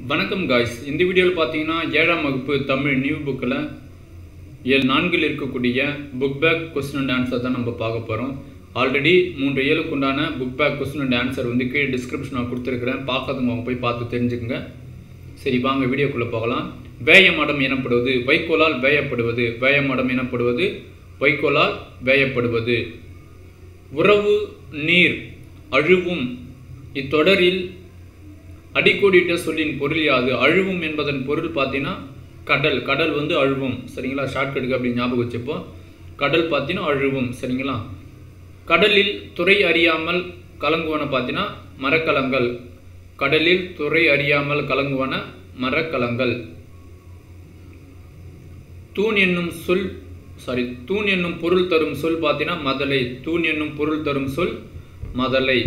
வணக்கம் காய்ஸ். இந்த வீடியோவில் பார்த்தீங்கன்னா 7ஆம் வகுப்பு தமிழ் நியூ புக்கில் 4 இருக்கக்கூடிய book back question and answer தான் நம்ம பார்க்க போகிறோம். ஆல்ரெடி 3 7க்கு உண்டான book back question and answer கீழே டிஸ்கிரிப்ஷனில் கொடுத்துருக்கிறேன். பார்க்காதவங்க அவங்க போய் பார்த்து தெரிஞ்சுக்கங்க. சரி, வாங்க வீடியோக்குள்ளே போகலாம். வேயமடம் எனப்படுவது வைக்கோலால் வேயப்படுவது. வேயமடம் எனப்படுவது வைக்கோலால் வேயப்படுவது. உறவு நீர் அழுவும். இத்தொடரில் அடிக்கோடிட்ட சொல்லின் பொருள் யாது? அழுவும் என்பதன் பொருள் பார்த்தீங்கன்னா கடல். கடல் அழுவும். சரிங்களா? ஷார்ட்கட்டுக்கு அப்படி ஞாபகம் வச்சுப்போம். கடல் பார்த்தீங்கன்னா அழுவும். சரிங்களா? கடலில் துறை அறியாமல் கலங்குவன பார்த்தீங்கன்னா மரக்கலங்கள். கடலில் துறை அறியாமல் கலங்குவன மரக்கலங்கள். தூண் என்னும் பொருள் தரும் சொல் பார்த்தீங்கன்னா மதலை. தூண் என்னும் பொருள் தரும் சொல் மதலை.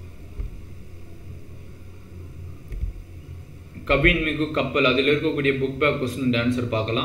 கவின் மிகு கப்பல், அதில் இருக்கக்கூடிய book back question and answer பார்க்கலாம்.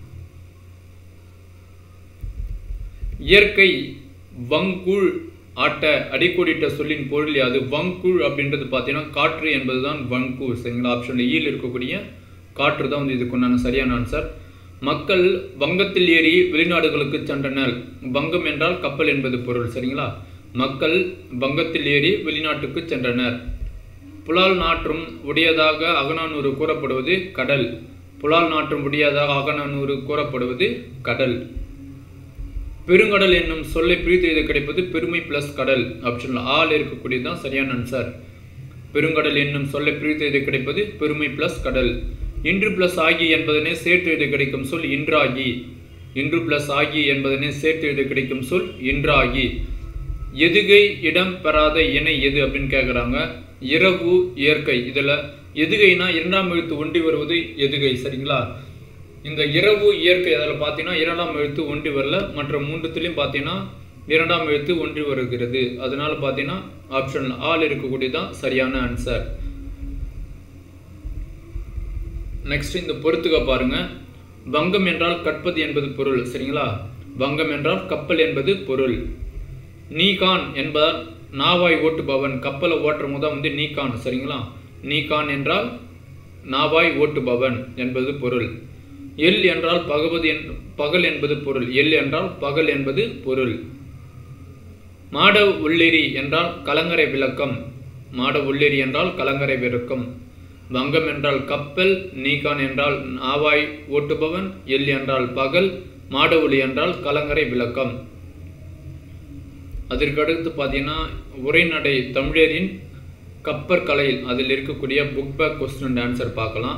இயற்கை வங்கூழ் ஆட்ட அடிக்கோடிட்ட சொல்லின் பொருள் யாது? வங்கூழ் அப்படின்றது பார்த்தீங்கன்னா காற்று என்பதுதான் வங்கூழ். சரிங்களா? ஆப்ஷன் ஈயில் இருக்கக்கூடிய காற்று தான் இதுக்குண்டான சரியான ஆன்சர். மக்கள் வங்கத்தில் ஏறி வெளிநாடுகளுக்கு சென்றனர். வங்கம் என்றால் கப்பல் என்பது பொருள். சரிங்களா? மக்கள் வங்கத்தில் ஏறி வெளிநாட்டுக்கு சென்றனர். புலால் நாற்றும் உடையதாக அகநானூறு கூறப்படுவது கடல். புலால் நாற்றும் உடையதாக அகநானூறு கூறப்படுவது கடல். பெருங்கடல் என்னும் சொல்லை பிரித்து எழுத கிடைப்பது பெருமை பிளஸ் கடல். ஆப்ஷன் ஆல் இருக்கக்கூடியதுதான் சரியான ஆன்சர். பெருங்கடல் என்னும் சொல்லை பிரித்து எழுத கிடைப்பது பெருமை பிளஸ் கடல். இன்று பிளஸ் ஆகி என்பதனை சேர்த்து எழுத கிடைக்கும் சொல் இன்றாகி. இன்று பிளஸ் ஆகி என்பதனை சேர்த்து எழுத கிடைக்கும் சொல் இன்றாகி. எதுகை இடம் பெறாத இணை எது அப்படின்னு கேட்குறாங்க. இரவு இயற்கை. இதில் எதுகைனா 2ஆம் எழுத்து ஒன்றி வருவது எதுகை. சரிங்களா? இந்த இரவு இயற்கை அதில் பார்த்தீங்கன்னா 2ஆம் எழுத்து ஒன்றி வரல. மற்ற 3த்துலேயும் பார்த்தீங்கன்னா 2ஆம் எழுத்து ஒன்றி வருகிறது. அதனால பார்த்தீங்கன்னா ஆப்ஷன் ஆல் இருக்கக்கூடியதான் சரியான ஆன்சர். நெக்ஸ்ட் இந்த பொறுத்துக்க பாருங்க. வங்கம் என்றால் கற்பது என்பது பொருள். சரிங்களா? வங்கம் என்றால் கப்பல் என்பது பொருள். நீகான் என்பதால் நாவாய் ஓட்டுபவன். கப்பலை ஓட்டுற முதல் நீகான். சரிங்களா? நீகான் என்றால் நாவாய் ஓட்டுபவன் என்பது பொருள். எல் என்றால் பகல் என்பது பொருள். எல் என்றால் பகல் என்பது பொருள். மாட உள்ளெறி என்றால் கலங்கரை விளக்கம். மாட உள்ளெறி என்றால் கலங்கரை விளக்கம். வங்கம் என்றால் கப்பல். நீகான் என்றால் நாவாய் ஓட்டுபவன். எல் என்றால் பகல். மாட ஒளி என்றால் கலங்கரை விளக்கம். அதற்கு அடுத்து பார்த்தீங்கன்னா உரைநடை தமிழரின் கப்பற்கலை, அதில் இருக்கக்கூடிய book back question and answer பார்க்கலாம்.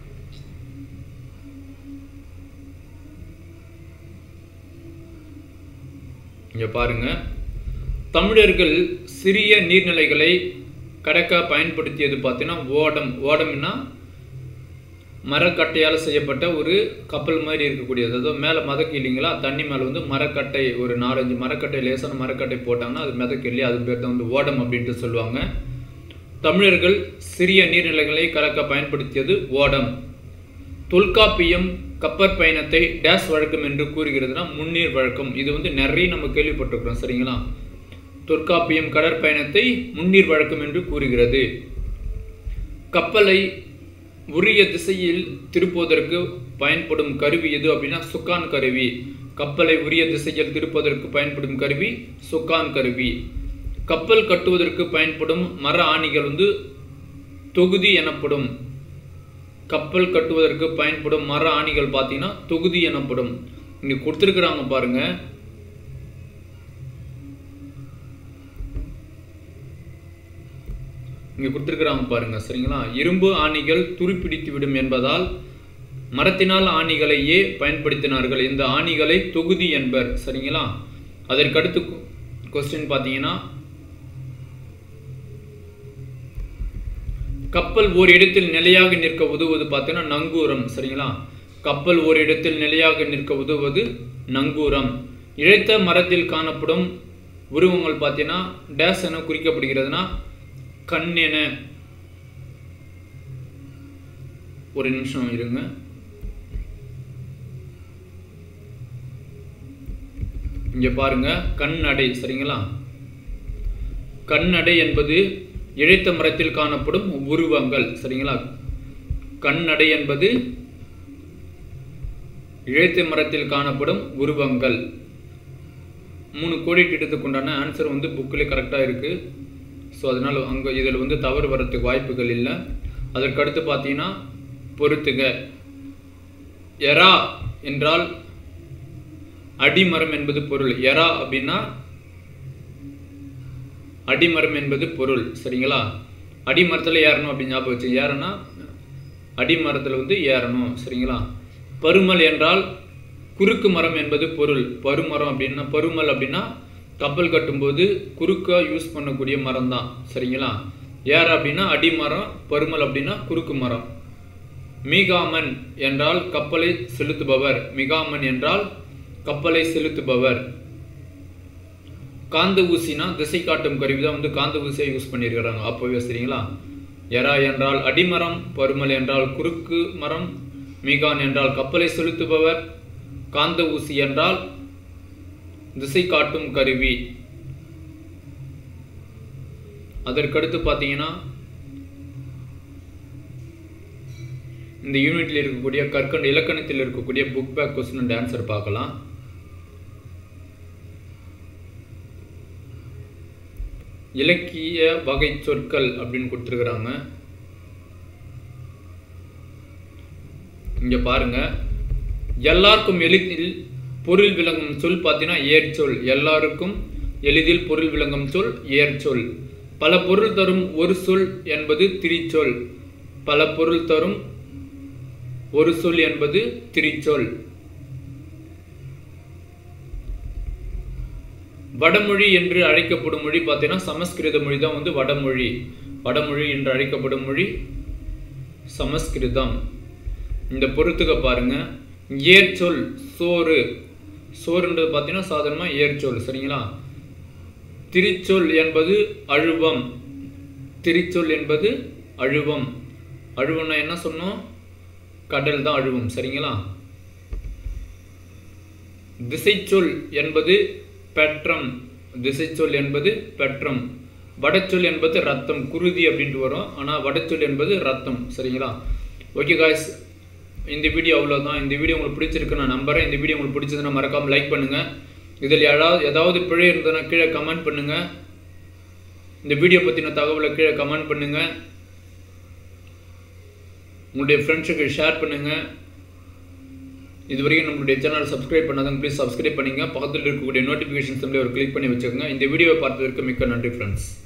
இங்க பாருங்க. தமிழர்கள் சிறிய நீர்நிலைகளை கடக்க பயன்படுத்தியது பார்த்தீங்கன்னா ஓடம். ஓடம்னா மரக்கட்டையால் செய்யப்பட்ட ஒரு கப்பல் மாதிரி இருக்கக்கூடியது. அதாவது மேலே மதக்கு இல்லைங்களா, தண்ணி மேலே மரக்கட்டை ஒரு 4-5 மரக்கட்டை லேசான மரக்கட்டை போட்டாங்கன்னா அது மிதக்கு இல்லையா, அது பேர் தான் ஓடம் அப்படின்ட்டு சொல்லுவாங்க. தமிழர்கள் சிறிய நீர்நிலைகளை கடக்க பயன்படுத்தியது ஓடம். தொல்காப்பியம் கப்பற் பயணத்தை டேஸ் வழக்கம் என்று கூறுகிறதுனா முன்னீர் வழக்கம். இது நிறைய நம்ம கேள்விப்பட்டிருக்கிறோம். சரிங்களா? தொல்காப்பியம் கடற்பயணத்தை முன்னீர் வழக்கம் என்று கூறுகிறது. கப்பலை உரிய திசையில் திருப்புவதற்கு பயன்படும் கருவி எது அப்படின்னா சுக்கான் கருவி. கப்பலை உரிய திசையில் திருப்புவதற்கு பயன்படும் கருவி சுக்கான் கருவி. கப்பல் கட்டுவதற்கு பயன்படும் மர ஆணிகள் தொகுதி எனப்படும். கப்பல் கட்டுவதற்கு பயன்படும் மர ஆணிகள் பார்த்தீங்கன்னா தொகுதி எனப்படும். இங்க கொடுத்துருக்குறாங்க பாருங்க. இங்கே கொடுத்துருக்குறாங்க பாருங்க. சரிங்களா? இரும்பு ஆணிகள் துருப்பிடித்து விடும் என்பதால் மரத்தினால் ஆணிகளையே பயன்படுத்தினார்கள். இந்த ஆணிகளை தொகுதி என்பர். சரிங்களா? அதற்கடுத்து கொஸ்டின் பார்த்தீங்கன்னா கப்பல் ஓர் இடத்தில் நிலையாக நிற்க உதவுவது பார்த்தீங்கன்னா நங்கூரம். சரிங்களா? கப்பல் ஓர் இடத்தில் நிலையாக நிற்க உதவுவது நங்கூரம். இழைத்த மரத்தில் காணப்படும் உருவங்கள் பார்த்தீங்கன்னா டேஸ் என குறிக்கப்படுகிறதுனா கண் என. ஒரு நிமிஷம் இருங்க. இங்க பாருங்க, கண்ணடை. சரிங்களா? கண்ணடை என்பது இழைத்த மரத்தில் காணப்படும் உருவங்கள். சரிங்களா? கண்ணடை என்பது இழைத்த மரத்தில் காணப்படும் உருவங்கள். 3 கோடிட்டுக்கு உண்டான ஆன்சர் வந்து புக்கில் கரெக்டாக இருக்குது. ஸோ அதனால் அங்கே இதில் வந்து தவறு வரத்துக்கு வாய்ப்புகள் இல்லை. அதற்கடுத்து பார்த்தீங்கன்னா பொறுத்துக. எரா என்றால் அடிமரம் என்பது பொருள். எரா அப்படின்னா அடிமரம் என்பது பொருள். சரிங்களா? அடிமரத்தில் ஏறணும் அப்படின்னு ஞாபகம் வச்சு. ஏறனா அடிமரத்தில் வந்து ஏறணும். சரிங்களா? பருமல் என்றால் குறுக்கு மரம் என்பது பொருள். பருமரம் அப்படின்னா பருமல் அப்படின்னா கப்பல் கட்டும்போது குறுக்க யூஸ் பண்ணக்கூடிய மரம் தான். சரிங்களா? ஏற அப்படின்னா அடிமரம், பருமல் அப்படின்னா குறுக்கு மரம். மீகாமன் என்றால் கப்பலை செலுத்துபவர். மிகாமன் என்றால் கப்பலை செலுத்துபவர். காந்த ஊசினா திசை காட்டும் கருவி தான் வந்து காந்த ஊசியை யூஸ் பண்ணியிருக்கிறாங்க அப்போவே. சரிங்களா? எரா என்றால் அடிமரம், பருமல் என்றால் குறுக்கு மரம், மீகான் என்றால் கப்பலை செலுத்துபவர், காந்த ஊசி என்றால் திசை காட்டும் கருவி. அதற்கடுத்து பார்த்தீங்கன்னா இந்த யூனிட்ல இருக்கக்கூடிய கற்கண்டு இலக்கணத்தில் இருக்கக்கூடிய book back question and answer பார்க்கலாம். இலக்கிய வகை சொற்கள் அப்படின்னு கொடுத்துருக்குறாங்க. இங்க பாருங்க, எல்லாருக்கும் எளிதில் பொருள் விளங்கும் சொல் பார்த்தீங்கன்னா ஏர்ச்சொல். எல்லாருக்கும் எளிதில் பொருள் விளங்கும் சொல் ஏர்ச்சொல். பல பொருள் தரும் ஒரு சொல் என்பது திரிச்சொல். பல பொருள் தரும் ஒரு சொல் என்பது திரிச்சொல். வடமொழி என்று அழைக்கப்படும் மொழி பார்த்தீங்கன்னா சமஸ்கிருத மொழி தான் வந்து வடமொழி. வடமொழி என்று அழைக்கப்படும் மொழி சமஸ்கிருதம். இந்த பொறுத்துக்க பாருங்க. ஏர்ச்சொல் சோறு. சோறுன்றது பார்த்தீங்கன்னா சாதாரணமாக ஏர்ச்சொல். சரிங்களா? திரிச்சொல் என்பது அழுவம். திரிச்சொல் என்பது அழுவம். அழுவம்னா என்ன சொன்னோம்? கடல் தான் அழுவம். சரிங்களா? திசைச்சொல் என்பது பெற்றம். திசைச்சொல் என்பது பெற்றம். வடச்சொல் என்பது ரத்தம். குருதி அப்படின்ட்டு வரும், ஆனால் வடச்சொல் என்பது ரத்தம். சரிங்களா? ஓகே காய்ஸ், இந்த வீடியோ அவ்வளோதான். இந்த வீடியோ உங்களுக்கு பிடிச்சிருக்கு நான் நம்புறேன். இந்த வீடியோ உங்களுக்கு பிடிச்சதுன்னா மறக்காமல் லைக் பண்ணுங்கள். இதில் ஏதாவது பிழை இருந்ததுன்னா கீழே கமெண்ட் பண்ணுங்கள். இந்த வீடியோ பற்றின தகவலை கீழே கமெண்ட் பண்ணுங்கள். உங்களுடைய ஃப்ரெண்ட்ஸுக்கு ஷேர் பண்ணுங்கள். இது வரைக்கும் நம்மளுடைய சேனலை சப்ஸ்கிரைப் பண்ணாதவங்க ப்ளீஸ் சப்ஸ்கிரைப் பண்ணிங்க. பக்கத்தில் இருக்கக்கூடிய நோட்டிஃபிகேஷன் சிம்பிளை ஒரு கிளிக் பண்ணி வச்சுக்கோங்க. இந்த வீடியோவை பார்த்ததற்கு மிக்க நன்றி ஃப்ரெண்ட்ஸ்.